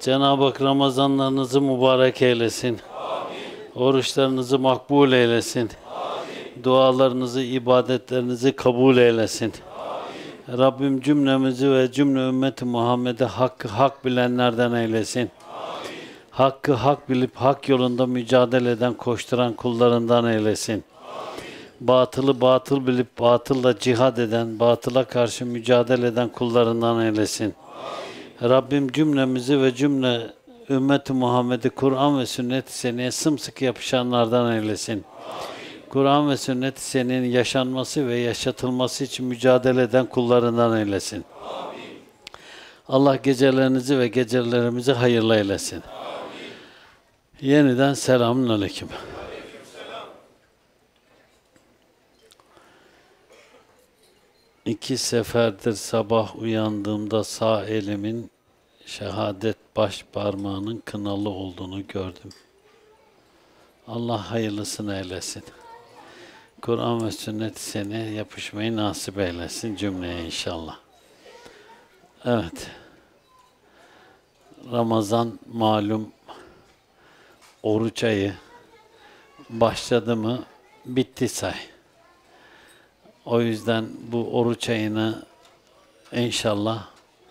Cenab-ı Hak Ramazanlarınızı mübarek eylesin. Oruçlarınızı makbul eylesin. Dualarınızı, ibadetlerinizi kabul eylesin. Rabbim cümlemizi ve cümle ümmeti Muhammed'i hakkı hak bilenlerden eylesin. Hakkı hak bilip hak yolunda mücadele eden, koşturan kullarından eylesin. Batılı batıl bilip batılla cihad eden, batıla karşı mücadele eden kullarından eylesin. Rabbim cümlemizi ve cümle ümmeti Muhammed'i Kur'an ve sünnet-i seniyye sımsıkı yapışanlardan eylesin. Kur'an ve sünnet-i seniyyenin yaşanması ve yaşatılması için mücadele eden kullarından eylesin. Allah gecelerinizi ve gecelerimizi hayırlı eylesin. Yeniden selamünaleyküm. İki seferdir sabah uyandığımda sağ elimin şehadet baş parmağının kınalı olduğunu gördüm. Allah hayırlısını eylesin. Kur'an ve sünnet-i seniyye yapışmayı nasip eylesin cümleye inşallah. Evet. Ramazan malum oruç ayı başladı mı bitti say. O yüzden bu oruç ayını inşallah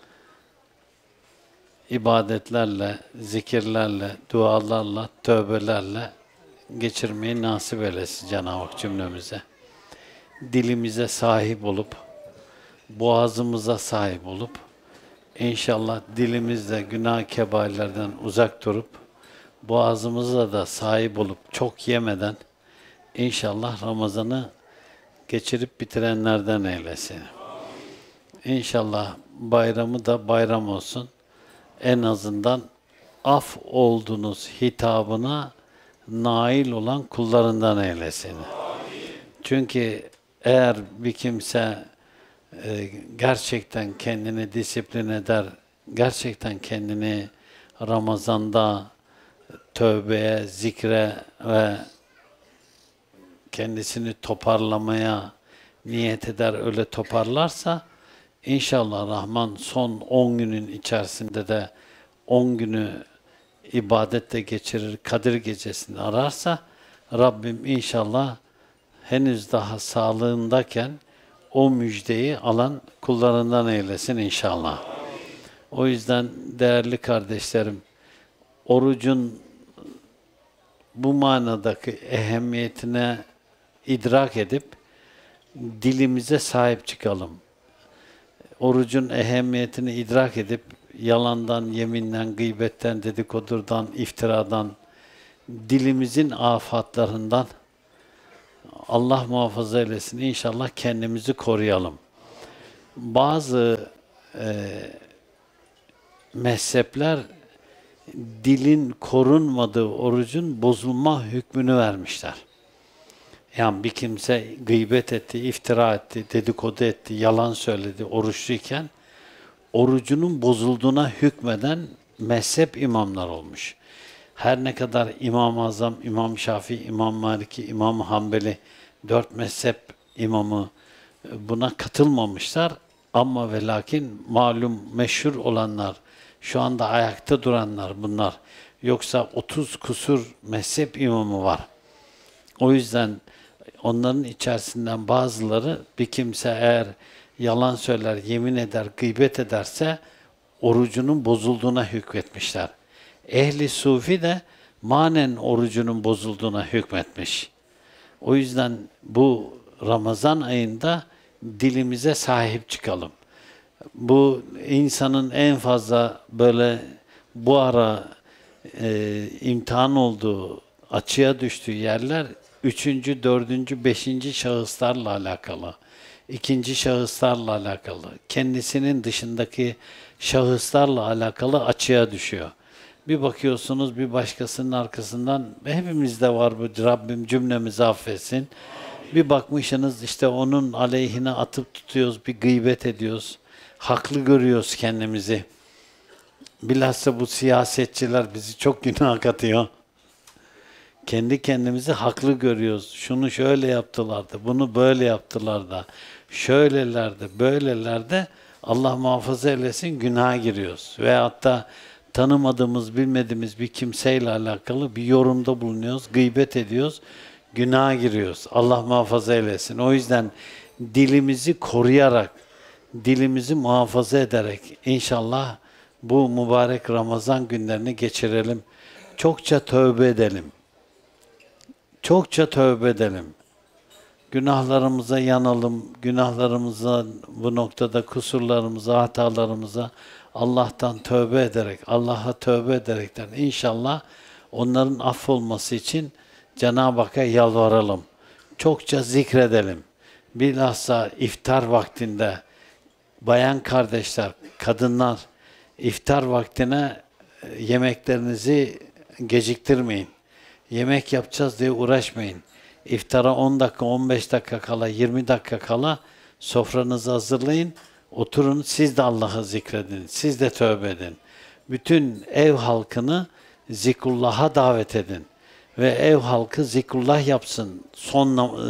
ibadetlerle, zikirlerle, dualarla, tövbelerle geçirmeyi nasip eylesin Cenab-ı Hak cümlemize. Dilimize sahip olup, boğazımıza sahip olup, inşallah dilimizle günah kebairlerden uzak durup, boğazımıza da sahip olup, çok yemeden, inşallah Ramazan'ı geçirip bitirenlerden eylesin. İnşallah bayramı da bayram olsun. En azından af oldunuz hitabına nail olan kullarından eylesin. Çünkü eğer bir kimse gerçekten kendini disiplin eder, gerçekten kendini Ramazan'da tövbeye, zikre ve kendisini toparlamaya niyet eder, öyle toparlarsa İnşallah Rahman son 10 günün içerisinde de 10 günü ibadette geçirir, Kadir Gecesi'ni ararsa Rabbim inşallah henüz daha sağlığındayken o müjdeyi alan kullarından eylesin inşallah. O yüzden değerli kardeşlerim, orucun bu manadaki ehemmiyetine idrak edip dilimize sahip çıkalım. Orucun ehemmiyetini idrak edip yalandan, yeminden, gıybetten, dedikodurdan, iftiradan, dilimizin afatlarından Allah muhafaza eylesin. İnşallah kendimizi koruyalım. Bazı mezhepler dilin korunmadığı orucun bozulma hükmünü vermişler. Yani bir kimse gıybet etti, iftira etti, dedikodu etti, yalan söyledi oruçluyken orucunun bozulduğuna hükmeden mezhep imamlar olmuş. Her ne kadar İmam-ı Azam, İmam Şafii, İmam Maliki, İmam Hanbeli 4 mezhep imamı buna katılmamışlar ama ve lakin malum meşhur olanlar, şu anda ayakta duranlar bunlar. Yoksa 30 kusur mezhep imamı var. O yüzden onların içerisinden bazıları bir kimse eğer yalan söyler, yemin eder, gıybet ederse orucunun bozulduğuna hükmetmişler. Ehli sufi de manen orucunun bozulduğuna hükmetmiş. O yüzden bu Ramazan ayında dilimize sahip çıkalım. Bu insanın en fazla böyle bu ara imtihan olduğu, açığa düştüğü yerler 3., 4., 5. şahıslarla alakalı, 2. şahıslarla alakalı, kendisinin dışındaki şahıslarla alakalı açığa düşüyor. Bir bakıyorsunuz bir başkasının arkasından, hepimizde var bu, Rabbim cümlemizi affetsin. Bir bakmışsınız işte onun aleyhine atıp tutuyoruz, bir gıybet ediyoruz, haklı görüyoruz kendimizi. Bilhassa bu siyasetçiler bizi çok günah katıyor. Kendi kendimizi haklı görüyoruz. Şunu şöyle yaptılardı, bunu böyle yaptılar da, şöylelerde, böylelerde Allah muhafaza eylesin günaha giriyoruz. Veyahut da tanımadığımız, bilmediğimiz bir kimseyle alakalı bir yorumda bulunuyoruz, gıybet ediyoruz, günaha giriyoruz. Allah muhafaza eylesin. O yüzden dilimizi koruyarak, dilimizi muhafaza ederek inşallah bu mübarek Ramazan günlerini geçirelim. Çokça tövbe edelim. Çokça tövbe edelim. Günahlarımıza yanalım, günahlarımıza, bu noktada kusurlarımıza, hatalarımıza Allah'tan tövbe ederek, Allah'a tövbe ederekten inşallah onların affolması için Cenab-ı Hakk'a yalvaralım. Çokça zikredelim. Bilhassa iftar vaktinde bayan kardeşler, kadınlar iftar vaktine yemeklerinizi geciktirmeyin. Yemek yapacağız diye uğraşmayın. İftara 10 dakika, 15 dakika kala, 20 dakika kala sofranızı hazırlayın. Oturun, siz de Allah'ı zikredin, siz de tövbe edin. Bütün ev halkını zikrullah'a davet edin. Ve ev halkı zikrullah yapsın son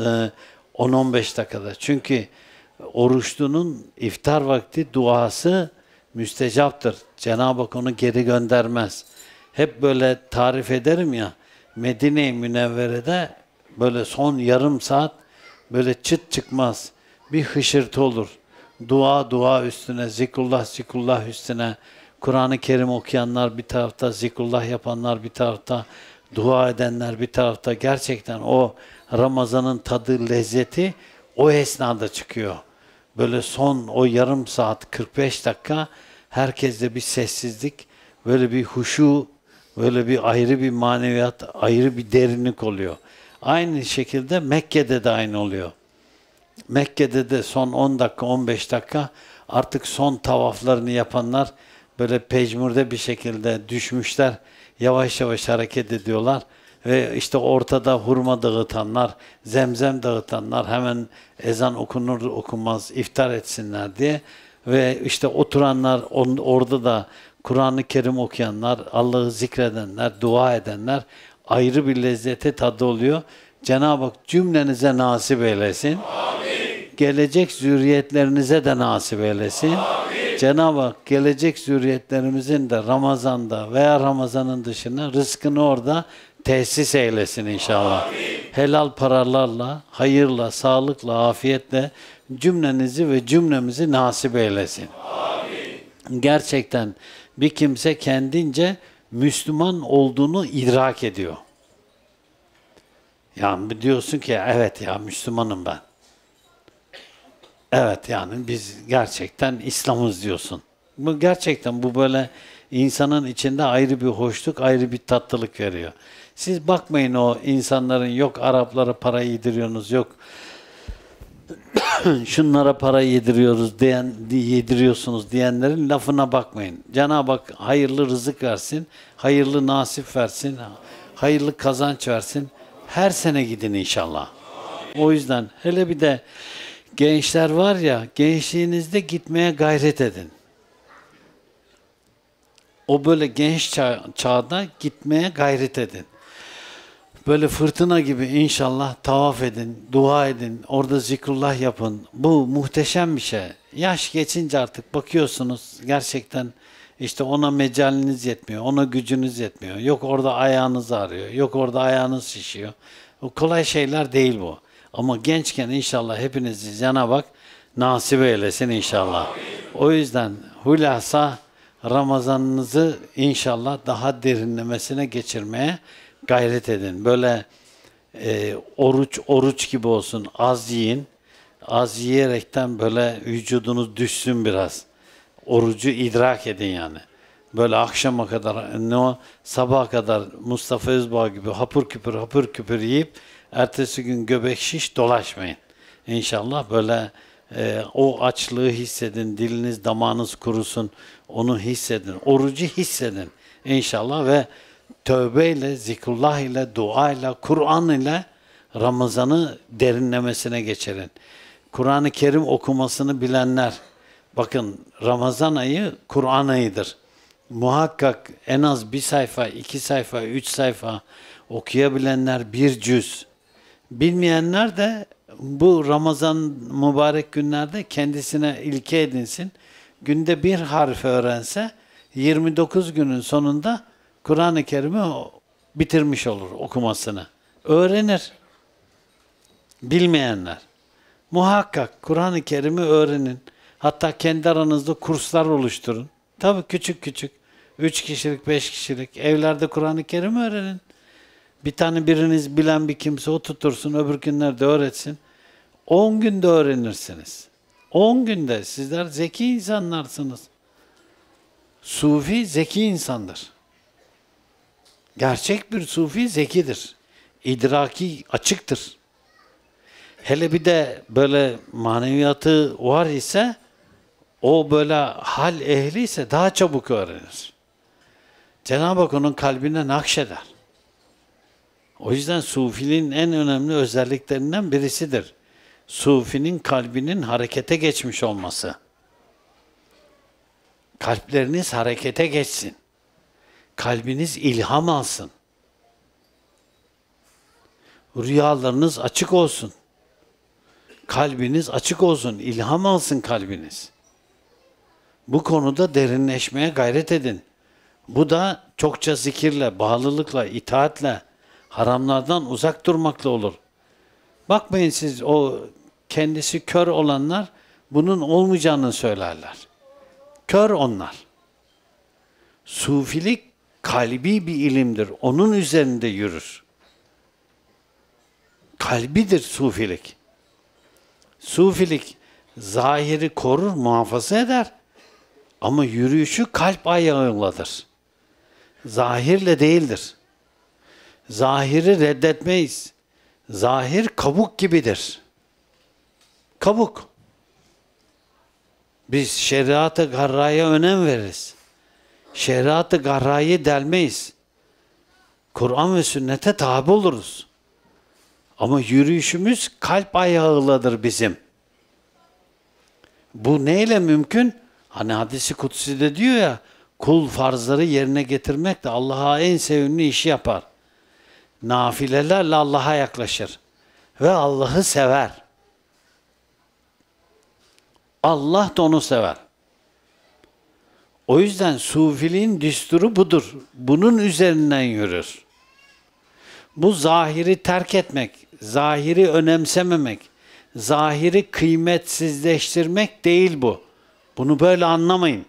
10-15 dakikada. Çünkü oruçlunun iftar vakti duası müstecaptır. Cenab-ı Hak onu geri göndermez. Hep böyle tarif ederim ya, Medine-i Münevvere'de böyle son yarım saat böyle çıt çıkmaz. Bir hışırtı olur. Dua üstüne, zikrullah üstüne. Kur'an-ı Kerim okuyanlar bir tarafta, zikrullah yapanlar bir tarafta, dua edenler bir tarafta. Gerçekten o Ramazan'ın tadı, lezzeti o esnada çıkıyor. Böyle son o yarım saat, 45 dakika herkeste bir sessizlik, böyle bir huşu, böyle bir ayrı bir maneviyat, ayrı bir derinlik oluyor. Aynı şekilde Mekke'de de aynı oluyor. Mekke'de de son 10 dakika, 15 dakika artık son tavaflarını yapanlar böyle pecmurde bir şekilde düşmüşler. Yavaş yavaş hareket ediyorlar. Ve işte ortada hurma dağıtanlar, zemzem dağıtanlar hemen ezan okunur okunmaz iftar etsinler diye. Ve işte oturanlar orada da Kur'an-ı Kerim okuyanlar, Allah'ı zikredenler, dua edenler ayrı bir lezzete tadı oluyor. Cenab-ı Hak cümlenize nasip eylesin. Amin. Gelecek zürriyetlerinize de nasip eylesin. Cenab-ı Hak gelecek zürriyetlerimizin de Ramazan'da veya Ramazan'ın dışında rızkını orada tesis eylesin inşallah. Amin. Helal paralarla, hayırla, sağlıkla, afiyetle cümlenizi ve cümlemizi nasip eylesin. Amin. Gerçekten bir kimse kendince Müslüman olduğunu idrak ediyor. Yani diyorsun ki evet ya Müslümanım ben. Evet yani biz gerçekten İslam'ız diyorsun. Bu gerçekten bu böyle insanın içinde ayrı bir hoşluk, ayrı bir tatlılık veriyor. Siz bakmayın o insanların yok Araplara para yediriyorsunuz, yok şunlara para yediriyorsunuz diyenlerin lafına bakmayın. Cenab-ı Hak hayırlı rızık versin, hayırlı nasip versin, hayırlı kazanç versin. Her sene gidin inşallah. O yüzden hele bir de gençler var ya, gençliğinizde gitmeye gayret edin. O böyle genç çağda gitmeye gayret edin. Böyle fırtına gibi inşallah tavaf edin, dua edin, orada zikrullah yapın. Bu muhteşem bir şey. Yaş geçince artık bakıyorsunuz gerçekten işte ona mecaliniz yetmiyor, ona gücünüz yetmiyor. Yok orada ayağınız ağrıyor, yok orada ayağınız şişiyor. O kolay şeyler değil bu. Ama gençken inşallah hepinizi Cenab-ı Hak nasip eylesin inşallah. O yüzden hulasa Ramazanınızı inşallah daha derinlemesine geçirmeye gayret edin. Böyle oruç gibi olsun. Az yiyin. Az yiyerekten böyle vücudunuz düşsün biraz. Orucu idrak edin yani. Böyle akşama kadar, sabaha kadar Mustafa Özbağ gibi hapur küpür yiyip ertesi gün göbek şiş dolaşmayın. İnşallah böyle o açlığı hissedin, diliniz damağınız kurusun, onu hissedin, orucu hissedin inşallah ve tövbeyle, zikrullah ile, dua ile, Kur'an ile Ramazan'ı derinlemesine geçirin. Kur'an-ı Kerim okumasını bilenler, bakın Ramazan ayı Kur'an ayıdır. Muhakkak en az 1 sayfa, 2 sayfa, 3 sayfa okuyabilenler bir cüz. Bilmeyenler de bu Ramazan mübarek günlerde kendisine ilke edinsin. Günde bir harf öğrense 29 günün sonunda Kur'an-ı Kerim'i bitirmiş olur okumasını. Öğrenir. Bilmeyenler. Muhakkak Kur'an-ı Kerim'i öğrenin. Hatta kendi aranızda kurslar oluşturun. Tabii küçük küçük. 3 kişilik, 5 kişilik. Evlerde Kur'an-ı Kerim öğrenin. Bir tane biriniz bilen bir kimse o tutursun, öbür günlerde öğretsin. 10 günde öğrenirsiniz. 10 günde. Sizler zeki insanlarsınız. Sufi zeki insandır. Gerçek bir sufi zekidir. İdraki açıktır. Hele bir de böyle maneviyatı var ise, o böyle hal ehli ise daha çabuk öğrenir. Cenab-ı Hak onun kalbine nakşeder. O yüzden sufiliğin en önemli özelliklerinden birisidir. Sufinin kalbinin harekete geçmiş olması. Kalpleriniz harekete geçsin. Kalbiniz ilham alsın. Rüyalarınız açık olsun. Kalbiniz açık olsun, ilham alsın kalbiniz. Bu konuda derinleşmeye gayret edin. Bu da çokça zikirle, bağlılıkla, itaatle, haramlardan uzak durmakla olur. Bakmayın siz, o kendisi kör olanlar bunun olmayacağını söylerler. Kör onlar. Sufilik kalbi bir ilimdir. Onun üzerinde yürür. Kalbidir sufilik. Sufilik zahiri korur, muhafaza eder. Ama yürüyüşü kalp ayağıyladır. Zahirle değildir. Zahiri reddetmeyiz. Zahir kabuk gibidir. Kabuk. Biz şeriat-ı garraya önem veririz. Şeriat-ı garrayı delmeyiz. Kur'an ve sünnete tabi oluruz. Ama yürüyüşümüz kalp ayağıyladır bizim. Bu neyle mümkün? Hani hadisi kutsi'de diyor ya, kul farzları yerine getirmekle Allah'a en sevimli işi yapar. Nafilelerle Allah'a yaklaşır. Ve Allah'ı sever. Allah da onu sever. O yüzden sufiliğin düsturu budur. Bunun üzerinden yürür. Bu zahiri terk etmek, zahiri önemsememek, zahiri kıymetsizleştirmek değil bu. Bunu böyle anlamayın.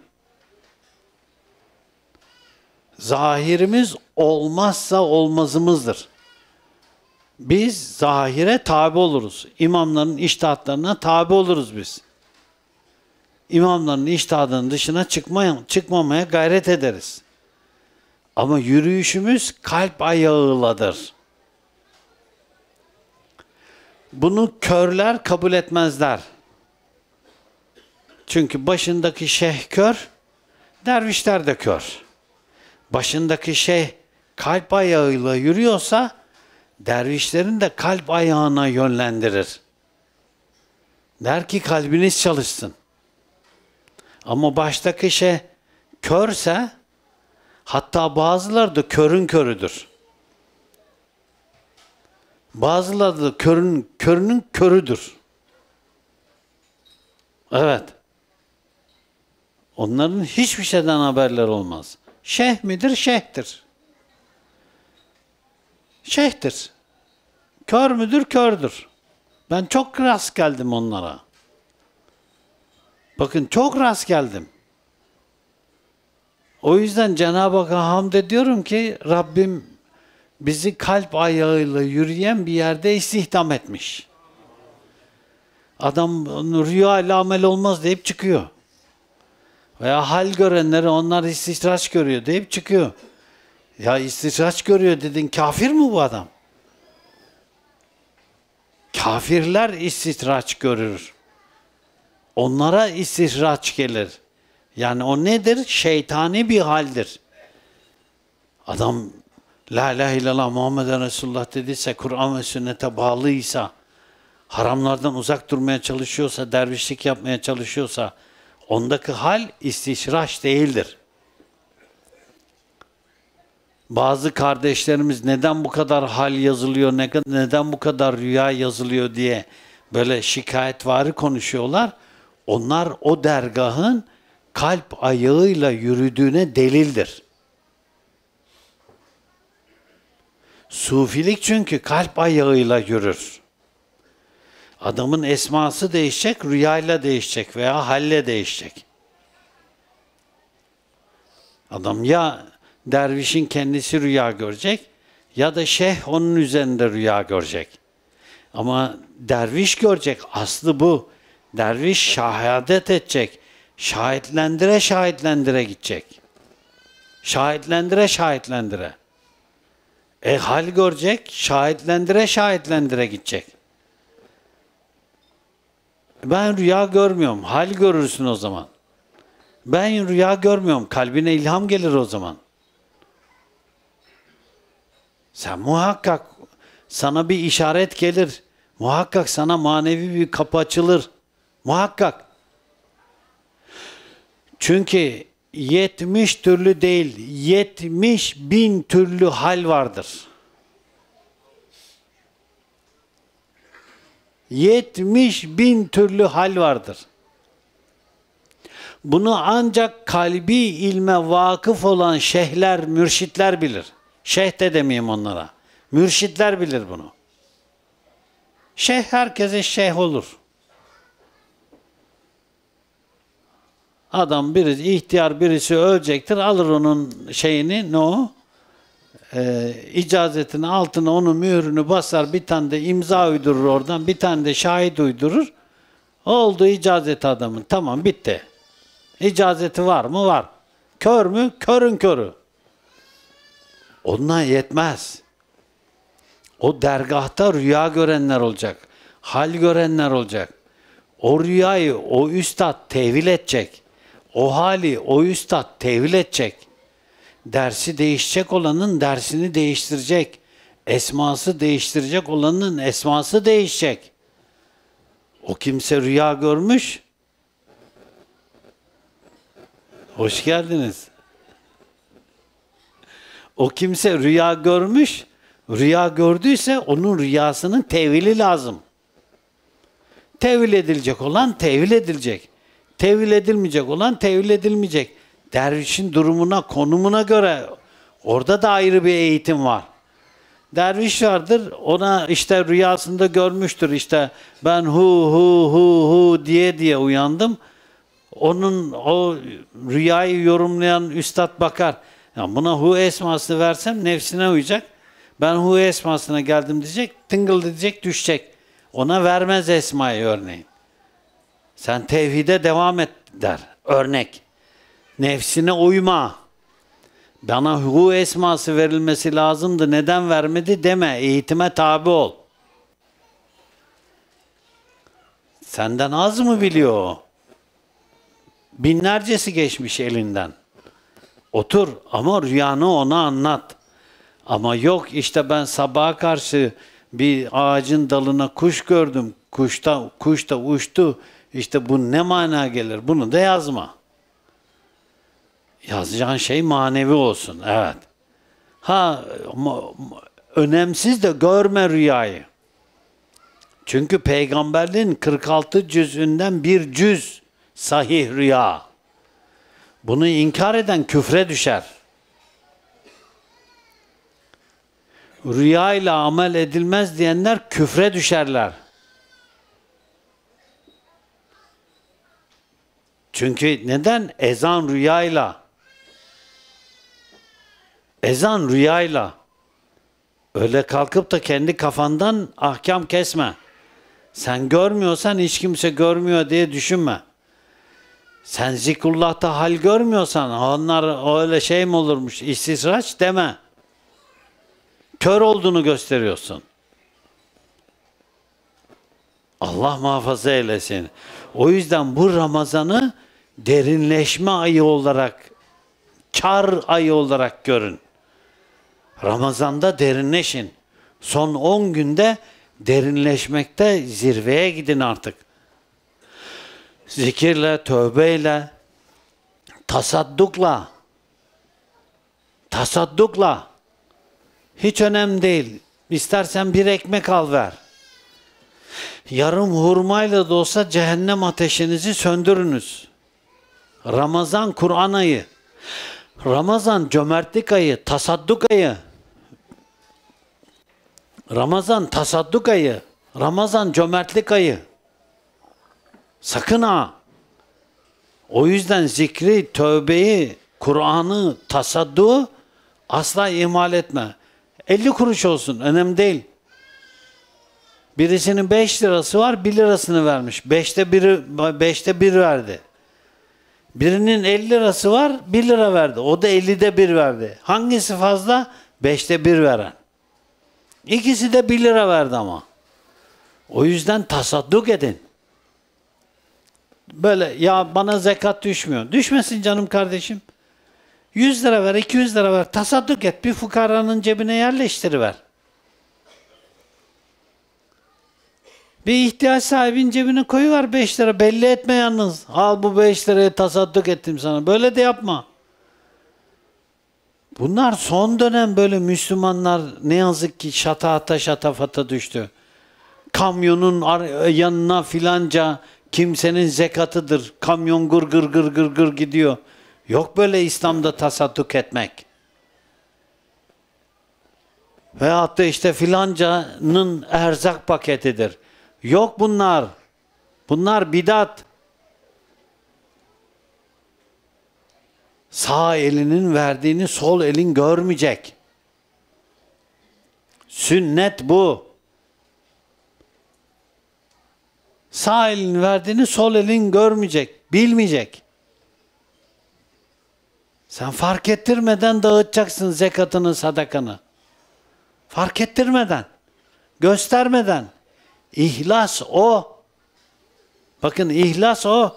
Zahirimiz olmazsa olmazımızdır. Biz zahire tabi oluruz. İmamların içtihatlarına tabi oluruz biz. İmamların içtihadının dışına çıkmamaya gayret ederiz. Ama yürüyüşümüz kalp ayağıyladır. Bunu körler kabul etmezler. Çünkü başındaki şeyh kör, dervişler de kör. Başındaki şeyh kalp ayağıyla yürüyorsa, dervişlerin de kalp ayağına yönlendirir. Der ki kalbiniz çalışsın. Ama baştaki şeyh körse, hatta bazıları da körün körüdür. Bazıları da körünün körüdür. Evet. Onların hiçbir şeyden haberleri olmaz. Şeyh midir? Şeyhtir. Şeyhtir. Kör müdür? Kördür. Ben çok rast geldim onlara. Bakın çok rast geldim. O yüzden Cenab-ı Hakk'a hamd ediyorum ki Rabbim bizi kalp ayağıyla yürüyen bir yerde istihdam etmiş. Adam rüya ile amel olmaz deyip çıkıyor. Veya hal görenleri onlar istihraç görüyor deyip çıkıyor. Ya istihraç görüyor dedin, kafir mi bu adam? Kafirler istihraç görür. Onlara istihraç gelir. Yani o nedir? Şeytani bir haldir. Adam La ilahe illallah Muhammeden Resulullah dediyse, Kur'an ve sünnete bağlıysa, haramlardan uzak durmaya çalışıyorsa, dervişlik yapmaya çalışıyorsa, ondaki hal istihraç değildir. Bazı kardeşlerimiz neden bu kadar hal yazılıyor, neden bu kadar rüya yazılıyor diye böyle şikayetvari konuşuyorlar. Onlar o dergahın kalp ayağıyla yürüdüğüne delildir. Sufilik çünkü kalp ayağıyla yürür. Adamın esması değişecek, rüyayla değişecek veya halle değişecek. Adam ya dervişin kendisi rüya görecek ya da şeyh onun üzerinde rüya görecek. Ama derviş görecek, aslı bu. Derviş şehadet edecek. Şahitlendir'e şahitlendir'e gidecek. Şahitlendir'e şahitlendir'e. Hal görecek, şahitlendir'e şahitlendir'e gidecek. Ben rüya görmüyorum, hal görürsün o zaman. Ben rüya görmüyorum, kalbine ilham gelir o zaman. Sen muhakkak sana bir işaret gelir. Muhakkak sana manevi bir kapı açılır. Muhakkak. Çünkü 70 türlü değil, 70.000 türlü hal vardır. 70.000 türlü hal vardır. Bunu ancak kalbi ilme vakıf olan şeyhler, mürşitler bilir. Şeyh de demeyeyim onlara. Mürşitler bilir bunu. Şeyh herkese şeyh olur. Adam birisi, ihtiyar birisi ölecektir, alır onun şeyini, ne o? İcazetini, altına onun mührünü basar, bir tane de imza uydurur oradan, bir tane de şahit uydurur. Oldu icazet adamın, tamam bitti. İcazeti var mı? Var. Kör mü? Körün körü. Ondan yetmez. O dergahta rüya görenler olacak. Hal görenler olacak. O rüyayı o üstad tevil edecek. O hali o üstad tevil edecek. Dersi değişecek olanın dersini değiştirecek. Esması değiştirecek olanın esması değişecek. O kimse rüya görmüş. Hoş geldiniz. O kimse rüya görmüş. Rüya gördüyse onun rüyasının tevili lazım. Tevil edilecek olan tevil edilecek. Tevil edilmeyecek olan tevil edilmeyecek. Dervişin durumuna, konumuna göre orada da ayrı bir eğitim var. Derviş vardır, ona işte rüyasında görmüştür, işte ben hu diye uyandım. Onun o rüyayı yorumlayan üstad bakar. Ya buna hu esmasını versem nefsine uyacak. Ben hu esmasına geldim diyecek, tıngıl diyecek, düşecek. Ona vermez esmayı örneğin. Sen tevhide devam et der. Örnek. Nefsine uyma. Bana hu esması verilmesi lazımdı. Neden vermedi deme. Eğitime tabi ol. Senden az mı biliyor o? Binlercesi geçmiş elinden. Otur ama rüyanı ona anlat. Ama yok işte ben sabaha karşı bir ağacın dalına kuş gördüm. Kuş da uçtu. İşte bu ne mana gelir? Bunu da yazma. Yazacağın şey manevi olsun. Evet. Önemsiz de görme rüyayı. Çünkü peygamberliğin 46 cüzünden bir cüz sahih rüya. Bunu inkar eden küfre düşer. Rüyayla amel edilmez diyenler küfre düşerler. Çünkü neden? Ezan rüyayla. Ezan rüyayla. Öyle kalkıp da kendi kafandan ahkam kesme. Sen görmüyorsan hiç kimse görmüyor diye düşünme. Sen zikrullah'ta hal görmüyorsan onlar öyle şey mi olurmuş istisraç deme. Kör olduğunu gösteriyorsun. Allah muhafaza eylesin. O yüzden bu Ramazan'ı derinleşme ayı olarak, kar ayı olarak görün. Ramazan'da derinleşin. Son 10 günde derinleşmekte zirveye gidin artık. Zikirle, tövbeyle, tasaddukla, hiç önemli değil. İstersen bir ekmek al ver. Yarım hurmayla da olsa cehennem ateşinizi söndürünüz. Ramazan Kur'an ayı. Ramazan cömertlik ayı, tasadduk ayı. Ramazan tasadduk ayı. Ramazan cömertlik ayı. Sakın ha. O yüzden zikri, tövbeyi, Kur'an'ı, tasadduğu asla ihmal etme. 50 kuruş olsun, önemli değil. Birisinin 5 lirası var, 1 lirasını vermiş. 5'te 1 verdi. Birinin 50 lirası var, 1 lira verdi. O da 50'de 1 verdi. Hangisi fazla? 5'te 1 veren. İkisi de 1 lira verdi ama. O yüzden tasadduk edin. Böyle ya bana zekat düşmüyor. Düşmesin canım kardeşim. 100 lira ver, 200 lira ver. Tasadduk et. Bir fukaranın cebine yerleştiriver. Bir ihtiyaç sahibinin cebine koyuver 5 lira. Belli etme yalnız. Al bu 5 liraya tasadduk ettim sana. Böyle de yapma. Bunlar son dönem böyle Müslümanlar ne yazık ki şatafata şatafata düştü. Kamyonun yanına filanca kimsenin zekatıdır. Kamyon gır gır gır gır gır gidiyor. Yok böyle İslam'da tasadduk etmek. Veyahut da işte filancanın erzak paketidir. Yok bunlar. Bunlar bidat. Sağ elinin verdiğini sol elin görmeyecek. Sünnet bu. Sağ elin verdiğini sol elin görmeyecek, bilmeyecek. Sen fark ettirmeden dağıtacaksın zekatını, sadakanı. Fark ettirmeden, göstermeden. İhlas o. Bakın ihlas o.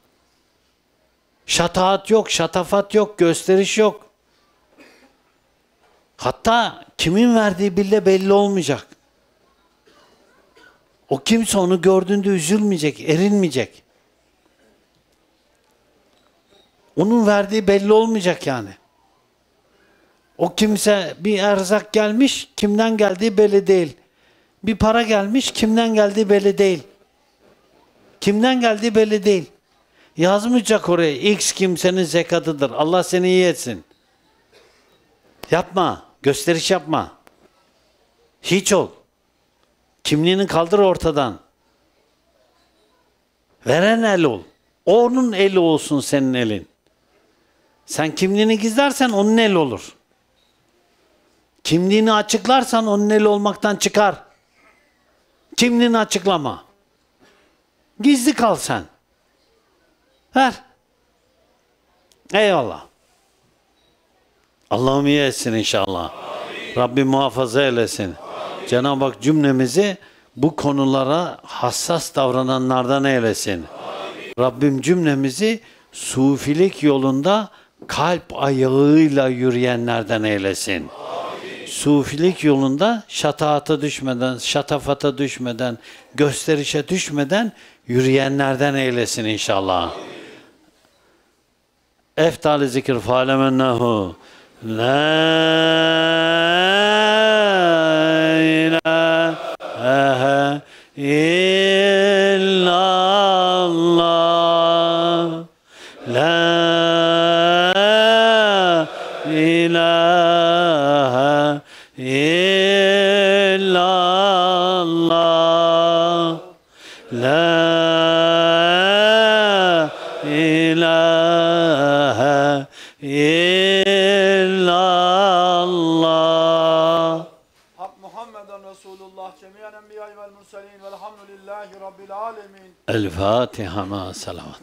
Şataat yok, şatafat yok, gösteriş yok. Hatta kimin verdiği bile belli olmayacak. O kimse onu gördüğünde üzülmeyecek, erinmeyecek. Onun verdiği belli olmayacak yani. O kimse bir erzak gelmiş, kimden geldiği belli değil. Bir para gelmiş, kimden geldiği belli değil. Kimden geldiği belli değil. Yazmayacak oraya, X kimsenin zekatıdır. Allah seni iyi etsin. Yapma, gösteriş yapma. Hiç ol. Kimliğini kaldır ortadan. Veren el ol. Onun eli olsun senin elin. Sen kimliğini gizlersen onun eli olur. Kimliğini açıklarsan onun eli olmaktan çıkar. Kimliğini açıklama. Gizli kal sen. Ver. Eyvallah. Allah'ım iyi etsin inşallah. Amin. Rabbim muhafaza eylesin. Cenab-ı Hak cümlemizi bu konulara hassas davrananlardan eylesin. Amin. Rabbim cümlemizi sufilik yolunda kalp ayağıyla yürüyenlerden eylesin. Amin. Sufilik yolunda şataata düşmeden, şatafata düşmeden, gösterişe düşmeden yürüyenlerden eylesin inşallah. Amin. Eftal-i zikir fâlemennehu la ilahe illallah la ilahe illallah la ilahe illallah. Hak Muhammeden Resulullah cemiyen enbiya'i vel murselin velhamdülillahi rabbil alemin. El Fatiha ma salavat.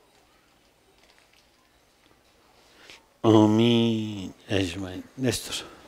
Amin. Ecmaîn. Nestor.